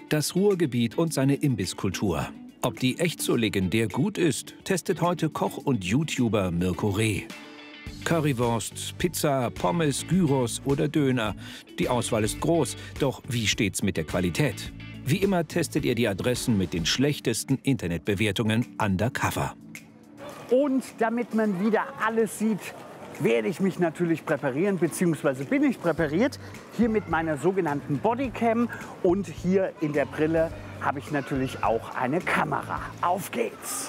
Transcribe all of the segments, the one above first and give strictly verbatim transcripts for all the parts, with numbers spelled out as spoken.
Das Ruhrgebiet und seine Imbisskultur. Ob die echt so legendär gut ist, testet heute Koch und YouTuber Mirko Reh. Currywurst, Pizza, Pommes, Gyros oder Döner. Die Auswahl ist groß, doch wie steht's mit der Qualität? Wie immer testet ihr die Adressen mit den schlechtesten Internetbewertungen undercover. Und damit man wieder alles sieht, werde ich mich natürlich präparieren, beziehungsweise bin ich präpariert. Hier mit meiner sogenannten Bodycam und hier in der Brille habe ich natürlich auch eine Kamera. Auf geht's!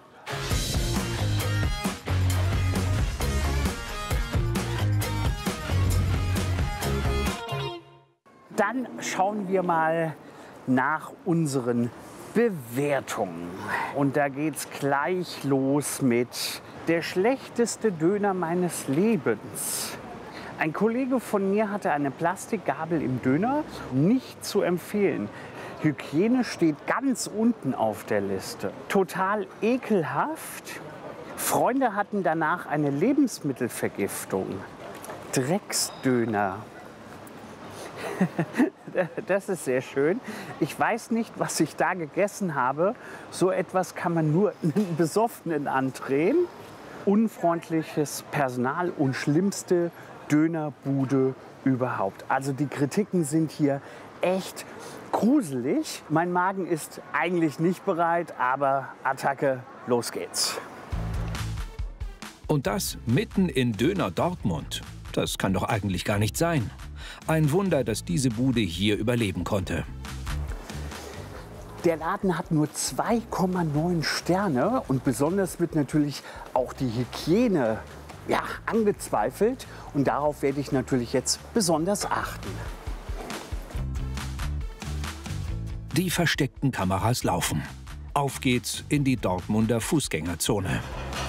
Dann schauen wir mal nach unseren Bewertungen. Und da geht's gleich los mit der schlechteste Döner meines Lebens. Ein Kollege von mir hatte eine Plastikgabel im Döner. Nicht zu empfehlen. Hygiene steht ganz unten auf der Liste. Total ekelhaft. Freunde hatten danach eine Lebensmittelvergiftung. Drecksdöner. Das ist sehr schön. Ich weiß nicht, was ich da gegessen habe. So etwas kann man nur einen Besoffenen andrehen. Unfreundliches Personal und schlimmste Dönerbude überhaupt. Also die Kritiken sind hier echt gruselig. Mein Magen ist eigentlich nicht bereit, aber Attacke, los geht's. Und das mitten in Döner Dortmund. Das kann doch eigentlich gar nicht sein. Ein Wunder, dass diese Bude hier überleben konnte. Der Laden hat nur zwei Komma neun Sterne und besonders wird natürlich auch die Hygiene ja, angezweifelt. Und darauf werde ich natürlich jetzt besonders achten. Die versteckten Kameras laufen. Auf geht's in die Dortmunder Fußgängerzone.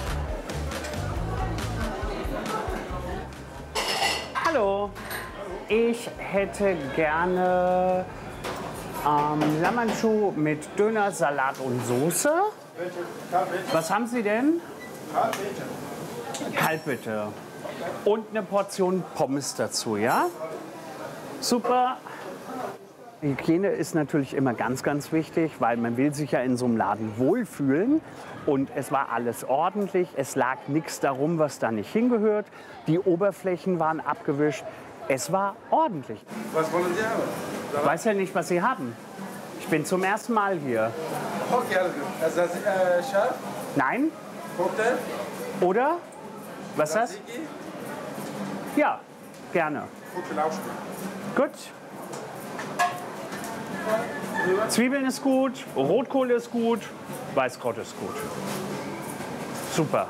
Hallo, ich hätte gerne ähm, Lamanchou mit Döner, Salat und Soße. Was haben Sie denn? Kalt bitte. Kalt bitte. Und eine Portion Pommes dazu, ja? Super. Hygiene ist natürlich immer ganz, ganz wichtig, weil man will sich ja in so einem Laden wohlfühlen. Und es war alles ordentlich. Es lag nichts darum, was da nicht hingehört. Die Oberflächen waren abgewischt. Es war ordentlich. Was wollen Sie haben? Ich weiß ja nicht, was Sie haben. Ich bin zum ersten Mal hier. Okay, alles gut. Ist das äh, scharf? Nein? Cocktail? Oder? Was ist das? Tzatziki? Ja, gerne. Cocktail auch gut. Gut. Zwiebeln ist gut, Rotkohl ist gut, Weißkraut ist gut. Super.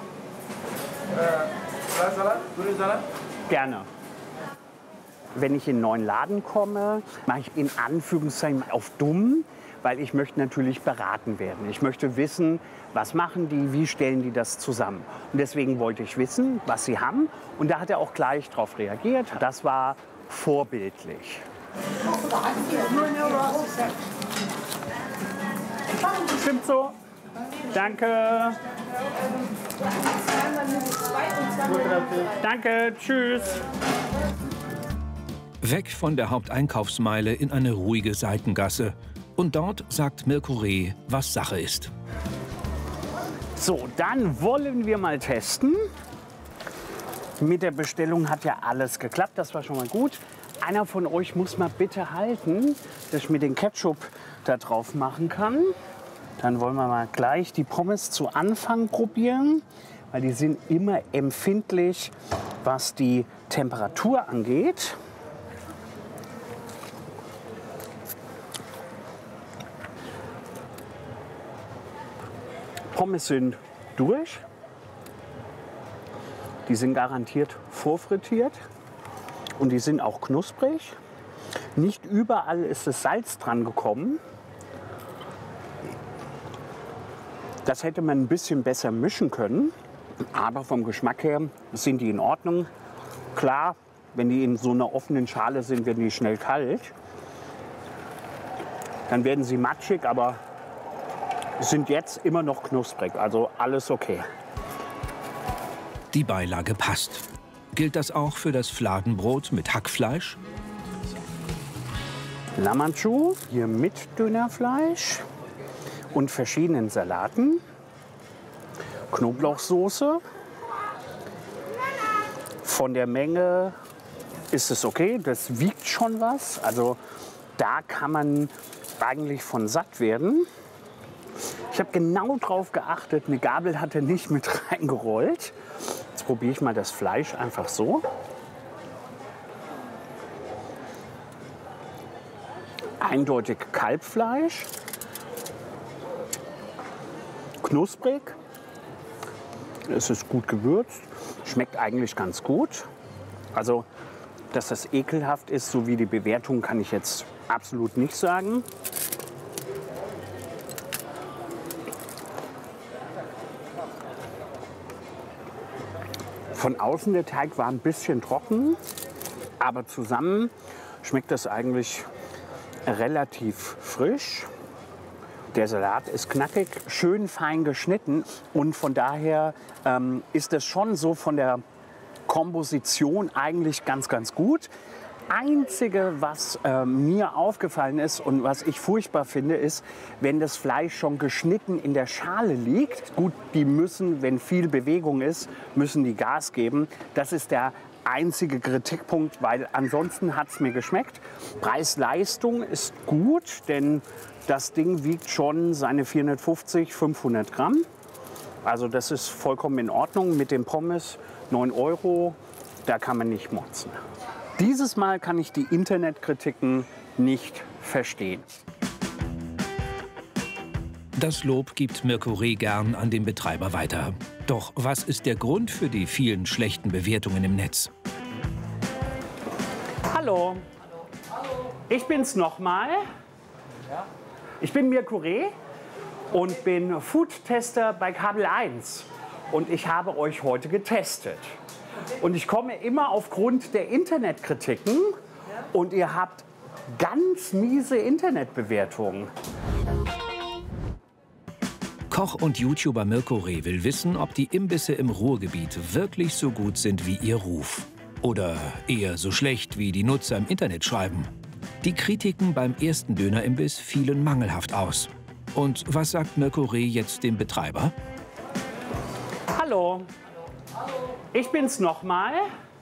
Äh, Salat? Grünsalat? Gerne. Wenn ich in einen neuen Laden komme, mache ich in Anführungszeichen auf dumm, weil ich möchte natürlich beraten werden. Ich möchte wissen, was machen die, wie stellen die das zusammen. Und deswegen wollte ich wissen, was sie haben. Und da hat er auch gleich darauf reagiert. Das war vorbildlich. Stimmt so. Danke. Danke. Tschüss. Weg von der Haupteinkaufsmeile in eine ruhige Seitengasse. Und dort sagt Mirko Reh, was Sache ist. So, dann wollen wir mal testen. Mit der Bestellung hat ja alles geklappt. Das war schon mal gut. Einer von euch muss mal bitte halten, dass ich mir den Ketchup da drauf machen kann. Dann wollen wir mal gleich die Pommes zu Anfang probieren, weil die sind immer empfindlich, was die Temperatur angeht. Pommes sind durch. Die sind garantiert vorfrittiert. Und die sind auch knusprig. Nicht überall ist das Salz dran gekommen. Das hätte man ein bisschen besser mischen können. Aber vom Geschmack her sind die in Ordnung. Klar, wenn die in so einer offenen Schale sind, werden die schnell kalt. Dann werden sie matschig, aber sind jetzt immer noch knusprig. Also alles okay. Die Beilage passt. Gilt das auch für das Fladenbrot mit Hackfleisch? Lamanchu, hier mit Dönerfleisch und verschiedenen Salaten. Knoblauchsoße. Von der Menge ist es okay, das wiegt schon was. Also da kann man eigentlich von satt werden. Ich habe genau drauf geachtet, eine Gabel hat er nicht mit reingerollt. Jetzt probiere ich mal das Fleisch einfach so. Eindeutig Kalbfleisch. Knusprig. Es ist gut gewürzt. Schmeckt eigentlich ganz gut. Also, dass das ekelhaft ist, so wie die Bewertung, kann ich jetzt absolut nicht sagen. Von außen der Teig war ein bisschen trocken, aber zusammen schmeckt das eigentlich relativ frisch. Der Salat ist knackig, schön fein geschnitten und von daher ähm, ist es schon so von der Komposition eigentlich ganz, ganz gut. Einzige, was äh, mir aufgefallen ist und was ich furchtbar finde, ist, wenn das Fleisch schon geschnitten in der Schale liegt. Gut, die müssen, wenn viel Bewegung ist, müssen die Gas geben. Das ist der einzige Kritikpunkt, weil ansonsten hat es mir geschmeckt. Preis-Leistung ist gut, denn das Ding wiegt schon seine vierhundertfünfzig, fünfhundert Gramm. Also das ist vollkommen in Ordnung mit dem Pommes. neun Euro, da kann man nicht motzen. Dieses Mal kann ich die Internetkritiken nicht verstehen. Das Lob gibt Mirko Reh gern an den Betreiber weiter. Doch was ist der Grund für die vielen schlechten Bewertungen im Netz? Hallo. Ich bin's nochmal. Ich bin Mirko Reh und bin Food-Tester bei Kabel eins. Und ich habe euch heute getestet. Und ich komme immer aufgrund der Internetkritiken und ihr habt ganz miese Internetbewertungen. Koch und YouTuber Mirko Reh will wissen, ob die Imbisse im Ruhrgebiet wirklich so gut sind wie ihr Ruf. Oder eher so schlecht, wie die Nutzer im Internet schreiben. Die Kritiken beim ersten Dönerimbiss fielen mangelhaft aus. Und was sagt Mirko Reh jetzt dem Betreiber? Hallo. Ich bin's nochmal.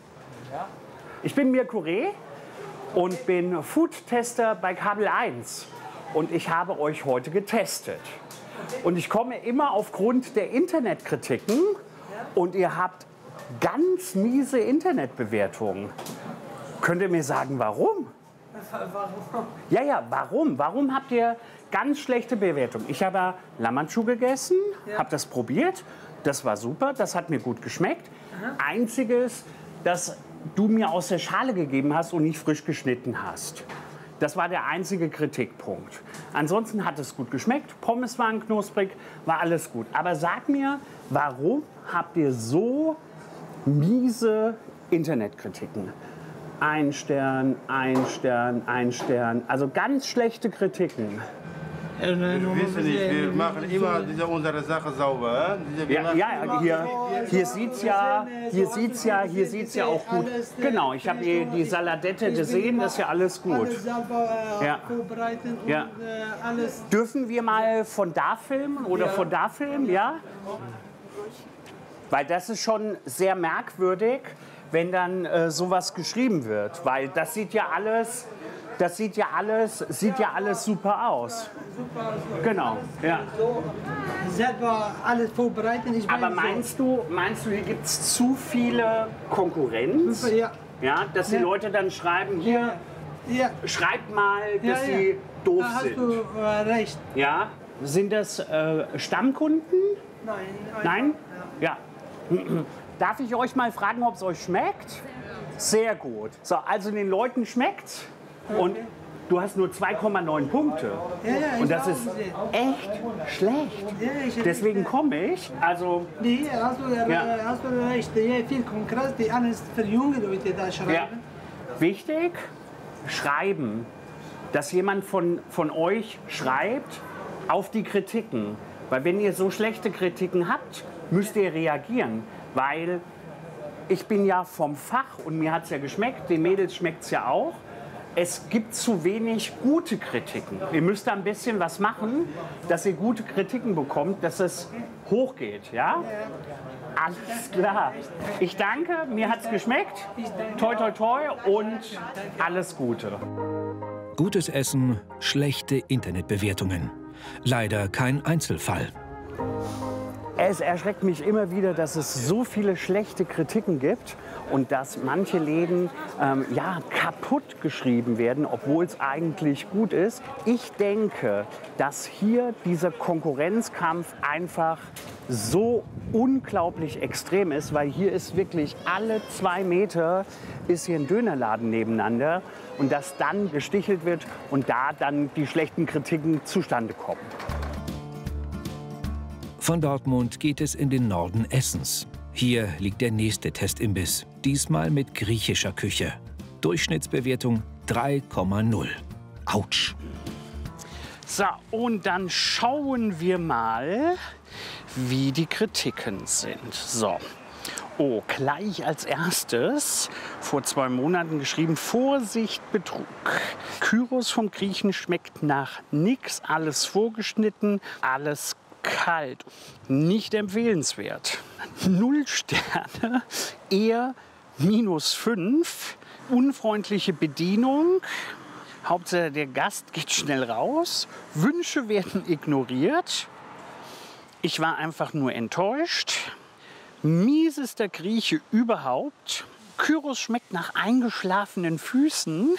Ich bin Mirko Reh und bin Food-Tester bei Kabel eins. Und ich habe euch heute getestet. Und ich komme immer aufgrund der Internetkritiken und ihr habt ganz miese Internetbewertungen. Könnt ihr mir sagen, warum? Warum? Ja, ja, warum? Warum habt ihr ganz schlechte Bewertungen? Ich habe Lamanchu gegessen, Ja. habe das probiert. Das war super, das hat mir gut geschmeckt. Einziges, dass du mir aus der Schale gegeben hast und nicht frisch geschnitten hast. Das war der einzige Kritikpunkt. Ansonsten hat es gut geschmeckt, Pommes waren knusprig, war alles gut. Aber sag mir, warum habt ihr so miese Internetkritiken? Ein Stern, ein Stern, ein Stern. Also ganz schlechte Kritiken. Wir wissen nicht, wir machen immer diese unsere Sache sauber. Diese, Ja, ja, hier, hier sieht es ja, hier sieht's ja, hier sieht's ja auch gut. Genau, ich habe die, die Saladette gesehen, das ist ja alles gut. Alles selber äh, Ja. vorbereiten und Ja. äh, alles. Dürfen wir mal von da filmen oder von da filmen, ja? Weil das ist schon sehr merkwürdig, wenn dann äh, sowas geschrieben wird. Weil das sieht ja alles, das sieht ja alles, sieht ja alles super aus. Super, also Genau, ja. so selber alles vorbereiten. Ich Aber meine, meinst du, meinst du, hier gibt es zu viele Konkurrenz? so, ja, Ja, dass die Ja. Leute dann schreiben, hier, ja, schreibt mal, ja, dass ja. sie doof da hast sind. du äh, recht. Ja, sind das äh, Stammkunden? Nein, Nein? Ja. Ja. Darf ich euch mal fragen, ob es euch schmeckt? Sehr gut. So, also den Leuten schmeckt's und du hast nur zwei Komma neun Punkte. Ja, ja, ich Und das auch ist gesehen. echt schlecht. Ja, ich- Deswegen komme ich. Also, Nee, hast du, äh, Ja. hast du recht. Ja, viel Konkurrenz, die alles für junge Leute da schreiben. ja. Wichtig, schreiben. Dass jemand von, von euch schreibt auf die Kritiken. Weil wenn ihr so schlechte Kritiken habt, müsst ihr reagieren. Weil ich bin ja vom Fach und mir hat es ja geschmeckt, den Mädels schmeckt es ja auch. Es gibt zu wenig gute Kritiken. Ihr müsst da ein bisschen was machen, dass ihr gute Kritiken bekommt, dass es hochgeht, ja? Alles klar. Ich danke, mir hat's geschmeckt. Toi, toi, toi und alles Gute. Gutes Essen, schlechte Internetbewertungen. Leider kein Einzelfall. Es erschreckt mich immer wieder, dass es so viele schlechte Kritiken gibt und dass manche Läden ähm, ja, kaputt geschrieben werden, obwohl es eigentlich gut ist. Ich denke, dass hier dieser Konkurrenzkampf einfach so unglaublich extrem ist, weil hier ist wirklich alle zwei Meter ist hier ein Dönerladen nebeneinander und dass dann gestichelt wird und da dann die schlechten Kritiken zustande kommen. Von Dortmund geht es in den Norden Essens. Hier liegt der nächste Testimbiss, diesmal mit griechischer Küche. Durchschnittsbewertung drei Komma null. Autsch. So, und dann schauen wir mal, wie die Kritiken sind. So. Oh, gleich als erstes, vor zwei Monaten geschrieben, Vorsicht, Betrug. Kyros vom Griechen schmeckt nach nix, alles vorgeschnitten, alles kalt. Nicht empfehlenswert. Null Sterne, eher minus fünf. Unfreundliche Bedienung. Hauptsache der Gast geht schnell raus. Wünsche werden ignoriert. Ich war einfach nur enttäuscht. Miesester Grieche überhaupt. Kyros schmeckt nach eingeschlafenen Füßen.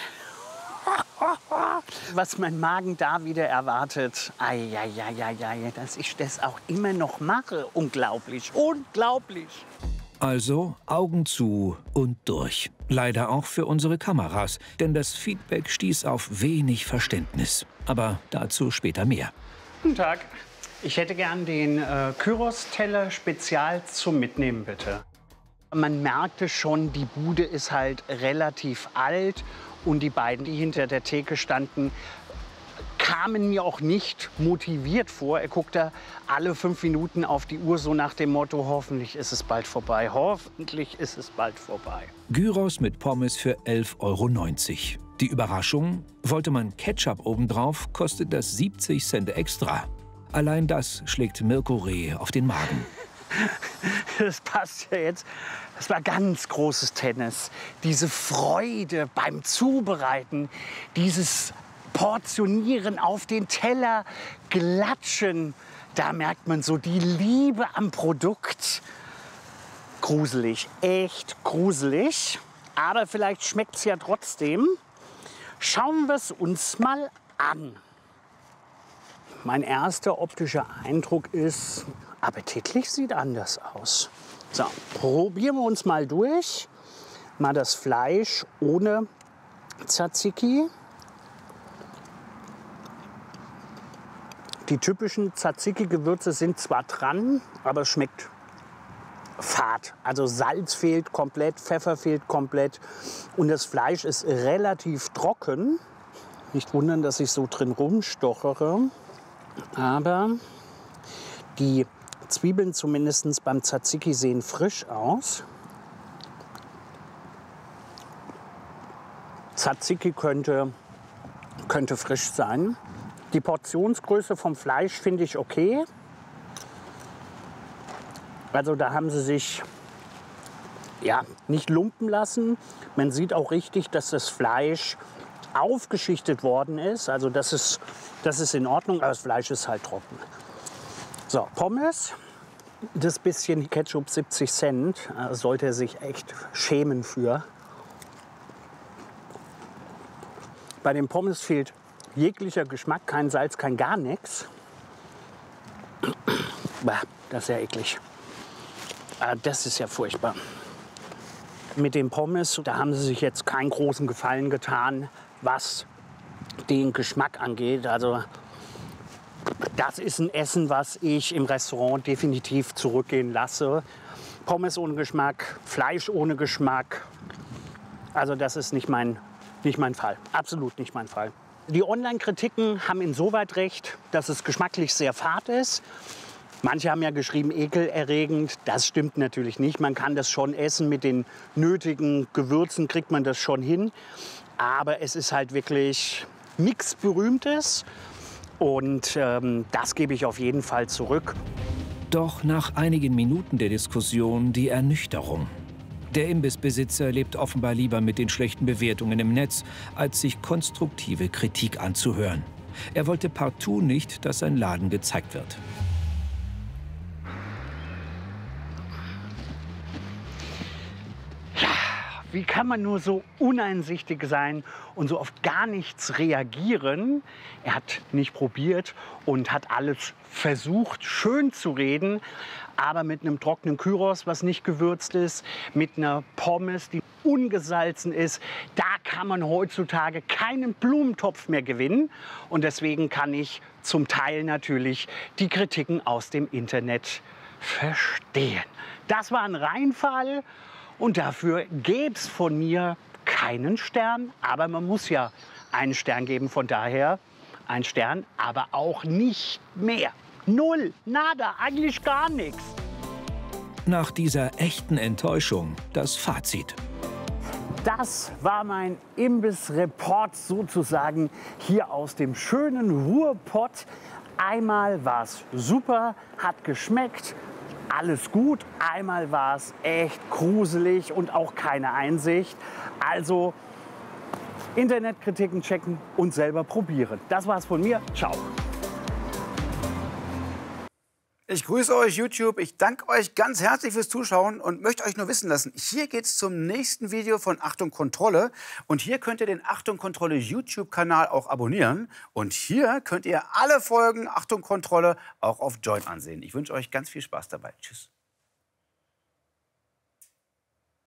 Was mein Magen da wieder erwartet. Eieieiei, dass ich das auch immer noch mache. Unglaublich, unglaublich. Also Augen zu und durch. Leider auch für unsere Kameras, denn das Feedback stieß auf wenig Verständnis. Aber dazu später mehr. Guten Tag. Ich hätte gern den äh, Kyros-Teller spezial zum Mitnehmen, bitte. Man merkte schon, die Bude ist halt relativ alt. Und die beiden, die hinter der Theke standen, kamen mir auch nicht motiviert vor. Er guckte alle fünf Minuten auf die Uhr, so nach dem Motto, hoffentlich ist es bald vorbei, hoffentlich ist es bald vorbei. Gyros mit Pommes für elf Euro neunzig. Die Überraschung, wollte man Ketchup obendrauf, kostet das siebzig Cent extra. Allein das schlägt Mirko Reh auf den Magen. Das passt ja jetzt. Das war ganz großes Tennis. Diese Freude beim Zubereiten, dieses Portionieren auf den Teller, Glatschen. Da merkt man so die Liebe am Produkt. Gruselig, echt gruselig. Aber vielleicht schmeckt es ja trotzdem. Schauen wir es uns mal an. Mein erster optischer Eindruck ist, appetitlich sieht anders aus. So, probieren wir uns mal durch. Mal das Fleisch ohne Tzatziki. Die typischen Tzatziki-Gewürze sind zwar dran, aber es schmeckt fad. Also Salz fehlt komplett, Pfeffer fehlt komplett. Und das Fleisch ist relativ trocken. Nicht wundern, dass ich so drin rumstochere. Aber die Zwiebeln zumindest beim Tzatziki sehen frisch aus. Tzatziki könnte, könnte frisch sein. Die Portionsgröße vom Fleisch finde ich okay. Also da haben sie sich ja, nicht lumpen lassen. Man sieht auch richtig, dass das Fleisch aufgeschichtet worden ist. Also das ist, das ist in Ordnung, aber das Fleisch ist halt trocken. So, Pommes. Das bisschen Ketchup siebzig Cent, äh, sollte er sich echt schämen für. Bei den Pommes fehlt jeglicher Geschmack, kein Salz, kein gar nichts. Das ist ja eklig. Äh, das ist ja furchtbar. Mit den Pommes, da haben sie sich jetzt keinen großen Gefallen getan, was den Geschmack angeht. Also das ist ein Essen, was ich im Restaurant definitiv zurückgehen lasse. Pommes ohne Geschmack, Fleisch ohne Geschmack. Also das ist nicht mein, nicht mein Fall. Absolut nicht mein Fall. Die Online-Kritiken haben insoweit recht, dass es geschmacklich sehr fad ist. Manche haben ja geschrieben, ekelerregend. Das stimmt natürlich nicht. Man kann das schon essen. Mit den nötigen Gewürzen kriegt man das schon hin. Aber es ist halt wirklich nichts Berühmtes. Und ähm, das gebe ich auf jeden Fall zurück. Doch nach einigen Minuten der Diskussion die Ernüchterung. Der Imbissbesitzer lebt offenbar lieber mit den schlechten Bewertungen im Netz, als sich konstruktive Kritik anzuhören. Er wollte partout nicht, dass sein Laden gezeigt wird. Wie kann man nur so uneinsichtig sein und so auf gar nichts reagieren? Er hat nicht probiert und hat alles versucht, schön zu reden, aber mit einem trockenen Gyros, was nicht gewürzt ist, mit einer Pommes, die ungesalzen ist, da kann man heutzutage keinen Blumentopf mehr gewinnen. Und deswegen kann ich zum Teil natürlich die Kritiken aus dem Internet verstehen. Das war ein Reinfall. Und dafür gäbe es von mir keinen Stern. Aber man muss ja einen Stern geben. Von daher ein Stern, aber auch nicht mehr. Null, nada, eigentlich gar nichts. Nach dieser echten Enttäuschung das Fazit. Das war mein Imbiss-Report sozusagen hier aus dem schönen Ruhrpott. Einmal war es super, hat geschmeckt. Alles gut, einmal war es echt gruselig und auch keine Einsicht. Also Internetkritiken checken und selber probieren. Das war's von mir. Ciao. Ich grüße euch, YouTube. Ich danke euch ganz herzlich fürs Zuschauen und möchte euch nur wissen lassen, hier geht's zum nächsten Video von Achtung Kontrolle. Und hier könnt ihr den Achtung Kontrolle YouTube-Kanal auch abonnieren. Und hier könnt ihr alle Folgen Achtung Kontrolle auch auf Join ansehen. Ich wünsche euch ganz viel Spaß dabei. Tschüss.